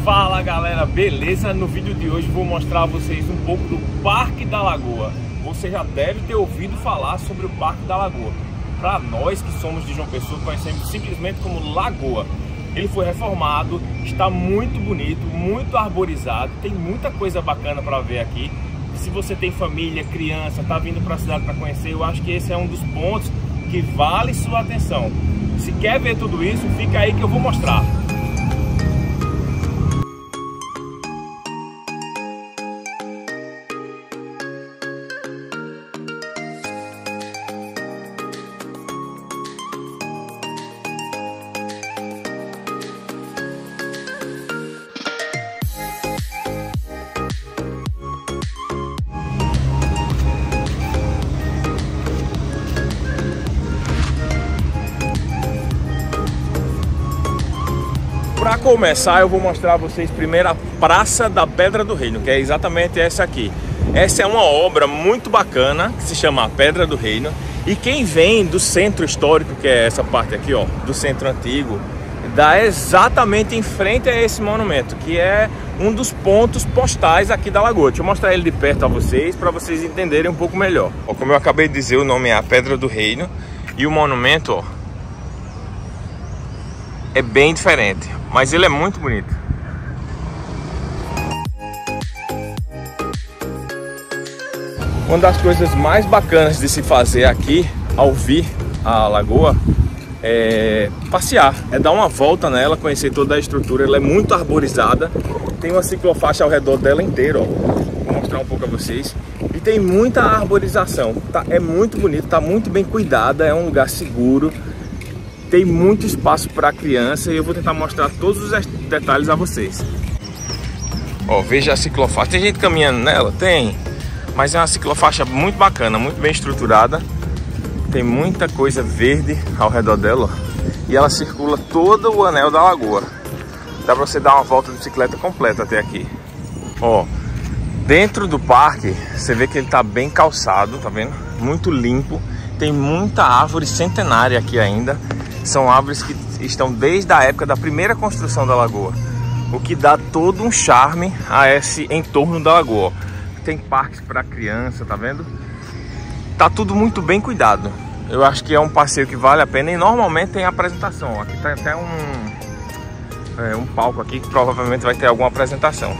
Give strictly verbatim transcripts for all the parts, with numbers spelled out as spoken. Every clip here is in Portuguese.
Fala galera, beleza? No vídeo de hoje vou mostrar a vocês um pouco do Parque da Lagoa. Você já deve ter ouvido falar sobre o Parque da Lagoa. Para nós que somos de João Pessoa, conhecemos simplesmente como Lagoa. Ele foi reformado, está muito bonito, muito arborizado, tem muita coisa bacana para ver aqui. Se você tem família, criança, está vindo para a cidade para conhecer, eu acho que esse é um dos pontos que vale sua atenção. Se quer ver tudo isso, fica aí que eu vou mostrar. Para começar, eu vou mostrar a vocês primeiro a Praça da Pedra do Reino, que é exatamente essa aqui. Essa é uma obra muito bacana, que se chama Pedra do Reino. E quem vem do centro histórico, que é essa parte aqui, ó, do centro antigo, dá exatamente em frente a esse monumento, que é um dos pontos postais aqui da Lagoa. Deixa eu mostrar ele de perto a vocês, para vocês entenderem um pouco melhor. Ó, como eu acabei de dizer, o nome é a Pedra do Reino. E o monumento, ó, é bem diferente, mas ele é muito bonito. Uma das coisas mais bacanas de se fazer aqui, ao vir a lagoa, é passear, é dar uma volta nela, conhecer toda a estrutura. Ela é muito arborizada, tem uma ciclofaixa ao redor dela inteira, ó. Vou mostrar um pouco a vocês. E tem muita arborização, tá? É muito bonito, tá muito bem cuidada, é um lugar seguro. Tem muito espaço para criança e eu vou tentar mostrar todos os detalhes a vocês. Ó, veja a ciclofaixa. Tem gente caminhando nela? Tem. Mas é uma ciclofaixa muito bacana, muito bem estruturada. Tem muita coisa verde ao redor dela, ó. E ela circula todo o anel da lagoa. Dá para você dar uma volta de bicicleta completa até aqui. Ó, dentro do parque, você vê que ele tá bem calçado, tá vendo? Muito limpo. Tem muita árvore centenária aqui ainda. São árvores que estão desde a época da primeira construção da lagoa, o que dá todo um charme a esse entorno da lagoa. Tem parques para criança, tá vendo? Tá tudo muito bem cuidado. Eu acho que é um passeio que vale a pena e normalmente tem apresentação. Aqui tem até um, é, um palco aqui que provavelmente vai ter alguma apresentação.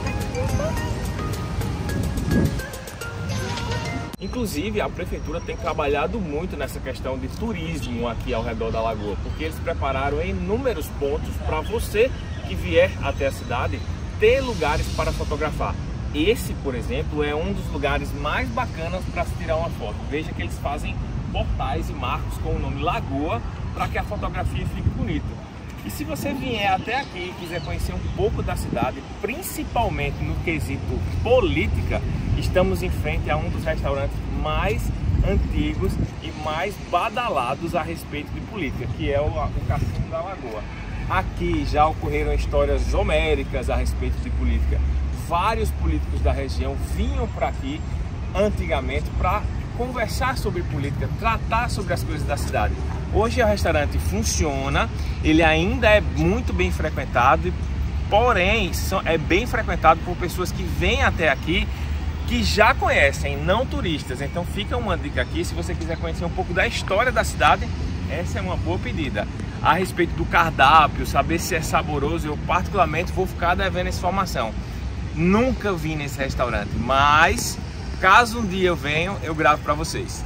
Inclusive, a prefeitura tem trabalhado muito nessa questão de turismo aqui ao redor da lagoa, porque eles prepararam inúmeros pontos para você que vier até a cidade ter lugares para fotografar. Esse, por exemplo, é um dos lugares mais bacanas para se tirar uma foto. Veja que eles fazem portais e marcos com o nome Lagoa para que a fotografia fique bonita. E se você vier até aqui e quiser conhecer um pouco da cidade, principalmente no quesito política, estamos em frente a um dos restaurantes mais antigos e mais badalados a respeito de política, que é o, o Cassino da Lagoa. Aqui já ocorreram histórias homéricas a respeito de política. Vários políticos da região vinham para aqui antigamente para conversar sobre política, tratar sobre as coisas da cidade. Hoje o restaurante funciona, ele ainda é muito bem frequentado, porém é bem frequentado por pessoas que vêm até aqui que já conhecem, não turistas. Então fica uma dica aqui, se você quiser conhecer um pouco da história da cidade, essa é uma boa pedida. A respeito do cardápio, saber se é saboroso, eu particularmente vou ficar devendo essa informação. Nunca vim nesse restaurante, mas caso um dia eu venha, eu gravo para vocês.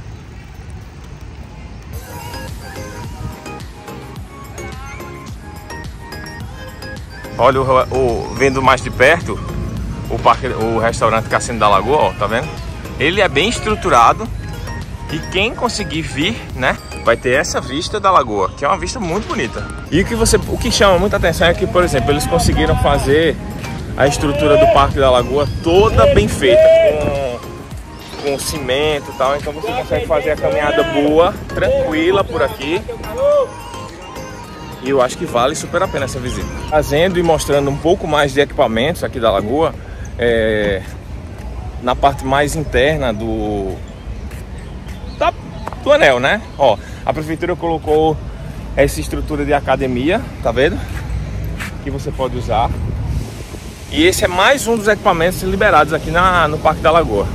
Olha, o, o, vendo mais de perto o, parque, o restaurante Cassino da Lagoa, ó, tá vendo? Ele é bem estruturado e quem conseguir vir, né, vai ter essa vista da lagoa, que é uma vista muito bonita. E o que, você, o que chama muita atenção é que, por exemplo, eles conseguiram fazer a estrutura do Parque da Lagoa toda bem feita, com, com cimento e tal, então você consegue fazer a caminhada boa, tranquila por aqui. E eu acho que vale super a pena essa visita. Fazendo e mostrando um pouco mais de equipamentos aqui da lagoa, é, na parte mais interna do, da, do anel, né? Ó, a prefeitura colocou essa estrutura de academia, tá vendo? Que você pode usar. E esse é mais um dos equipamentos liberados aqui na, no Parque da Lagoa.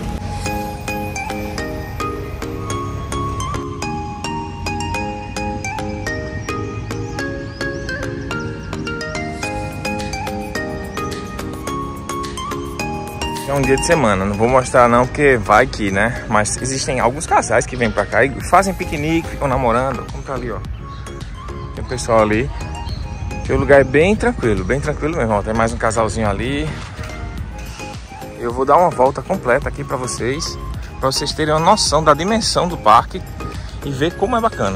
É um dia de semana, não vou mostrar não porque vai que, né? Mas existem alguns casais que vêm pra cá e fazem piquenique, ficam namorando. Como tá ali, ó. Tem o pessoal ali. Que o lugar é bem tranquilo, bem tranquilo mesmo, ó. Tem mais um casalzinho ali. Eu vou dar uma volta completa aqui pra vocês, pra vocês terem uma noção da dimensão do parque e ver como é bacana.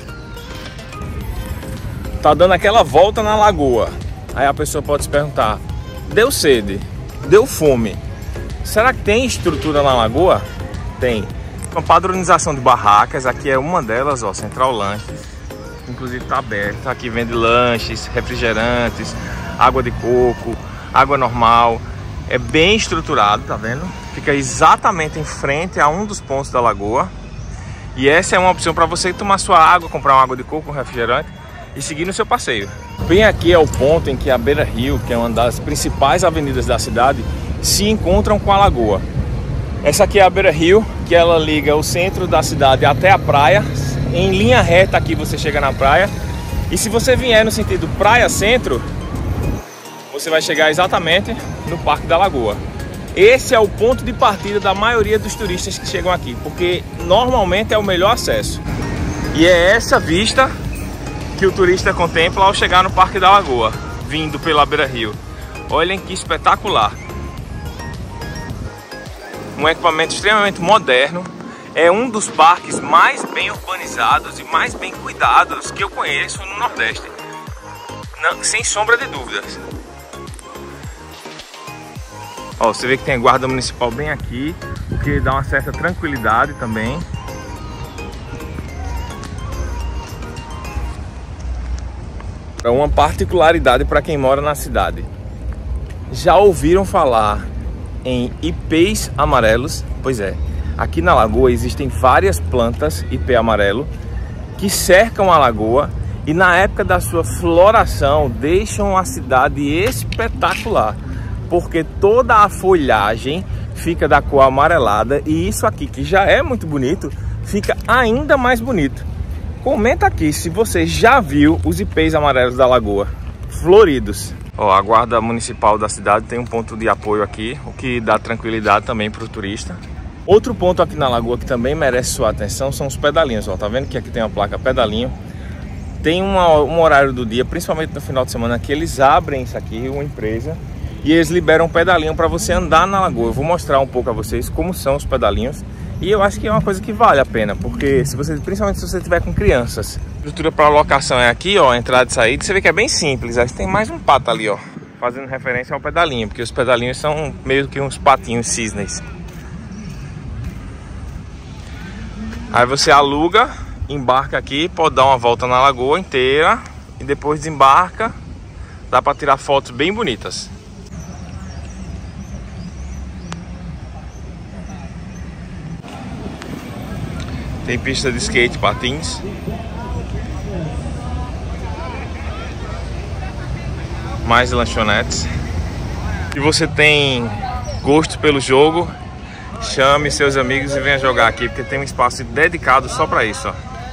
Tá dando aquela volta na lagoa. Aí a pessoa pode se perguntar: deu sede? Deu fome? Será que tem estrutura na lagoa? Tem. Uma padronização de barracas, aqui é uma delas, ó, Central Lanches. Inclusive tá aberto, aqui vende lanches, refrigerantes, água de coco, água normal. É bem estruturado, tá vendo? Fica exatamente em frente a um dos pontos da lagoa. E essa é uma opção para você tomar sua água, comprar uma água de coco, um refrigerante e seguir no seu passeio. Bem aqui é o ponto em que a Beira Rio, que é uma das principais avenidas da cidade, se encontram com a lagoa. Essa aqui é a Beira Rio, que ela liga o centro da cidade até a praia. Em linha reta aqui você chega na praia. E se você vier no sentido praia-centro, você vai chegar exatamente no Parque da Lagoa. Esse é o ponto de partida da maioria dos turistas que chegam aqui, porque normalmente é o melhor acesso. E é essa vista que o turista contempla ao chegar no Parque da Lagoa, vindo pela Beira Rio. Olhem que espetacular! Um equipamento extremamente moderno. É um dos parques mais bem urbanizados e mais bem cuidados que eu conheço no Nordeste. Não, sem sombra de dúvidas. Ó, você vê que tem a guarda municipal bem aqui, o que dá uma certa tranquilidade também. É uma particularidade para quem mora na cidade. Já ouviram falar em ipês amarelos? Pois é, aqui na lagoa existem várias plantas ipê amarelo que cercam a lagoa e na época da sua floração deixam a cidade espetacular, porque toda a folhagem fica da cor amarelada e isso aqui, que já é muito bonito, fica ainda mais bonito. Comenta aqui se você já viu os ipês amarelos da lagoa floridos. Ó, a guarda municipal da cidade tem um ponto de apoio aqui, o que dá tranquilidade também para o turista. Outro ponto aqui na lagoa que também merece sua atenção são os pedalinhos. Ó, tá vendo que aqui tem uma placa pedalinho? Tem uma, um horário do dia, principalmente no final de semana, que eles abrem isso aqui, uma empresa, e eles liberam um pedalinho para você andar na lagoa. Eu vou mostrar um pouco a vocês como são os pedalinhos. E eu acho que é uma coisa que vale a pena, porque se você, principalmente se você estiver com crianças. A estrutura para locação é aqui, ó, entrada e saída. Você vê que é bem simples. Aí tem mais um pato ali, ó, fazendo referência ao pedalinho, porque os pedalinhos são meio que uns patinhos cisnes. Aí você aluga, embarca aqui, pode dar uma volta na lagoa inteira e depois desembarca. Dá para tirar fotos bem bonitas. Tem pista de skate, patins. Mais lanchonetes. Se você tem gosto pelo jogo, chame seus amigos e venha jogar aqui, porque tem um espaço dedicado só para isso, ó.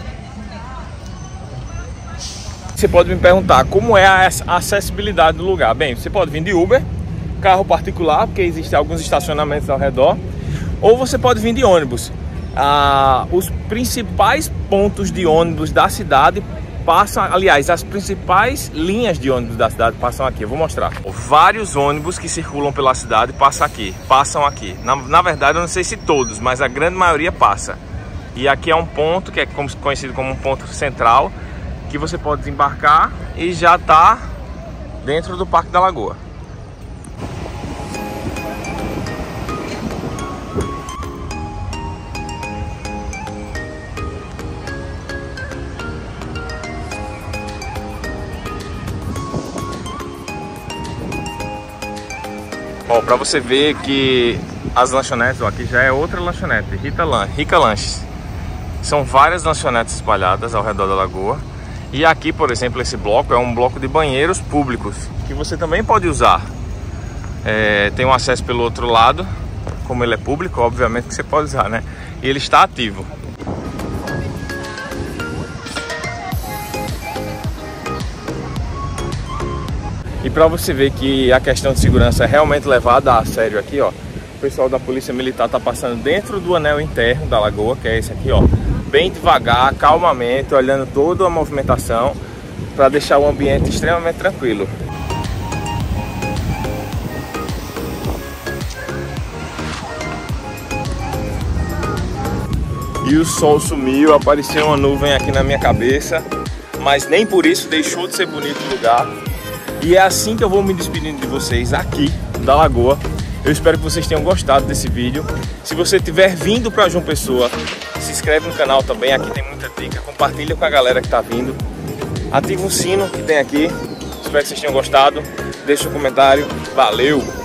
Você pode me perguntar como é a acessibilidade do lugar. Bem, você pode vir de Uber, carro particular, porque existem alguns estacionamentos ao redor, ou você pode vir de ônibus. Ah, os principais pontos de ônibus da cidade passam, aliás, as principais linhas de ônibus da cidade passam aqui. Eu vou mostrar. Vários ônibus que circulam pela cidade passam aqui, passam aqui. Na, na verdade, eu não sei se todos, mas a grande maioria passa. E aqui é um ponto que é conhecido como um ponto central, que você pode desembarcar e já está dentro do Parque da Lagoa. Ó, pra você ver que as lanchonetes, ó, aqui já é outra lanchonete, Rita Lan- Rica Lanches. São várias lanchonetes espalhadas ao redor da lagoa. E aqui, por exemplo, esse bloco é um bloco de banheiros públicos, que você também pode usar. É, tem um acesso pelo outro lado, como ele é público, obviamente que você pode usar, né? E ele está ativo. E para você ver que a questão de segurança é realmente levada a sério aqui, ó, o pessoal da Polícia Militar tá passando dentro do anel interno da lagoa, que é esse aqui, ó, bem devagar, calmamente, olhando toda a movimentação para deixar o ambiente extremamente tranquilo. E o sol sumiu, apareceu uma nuvem aqui na minha cabeça, mas nem por isso deixou de ser bonito o lugar. E é assim que eu vou me despedindo de vocês aqui da lagoa. Eu espero que vocês tenham gostado desse vídeo. Se você estiver vindo para João Pessoa, se inscreve no canal também, aqui tem muita dica. Compartilha com a galera que está vindo. Ativa o sino que tem aqui. Espero que vocês tenham gostado. Deixa um comentário. Valeu!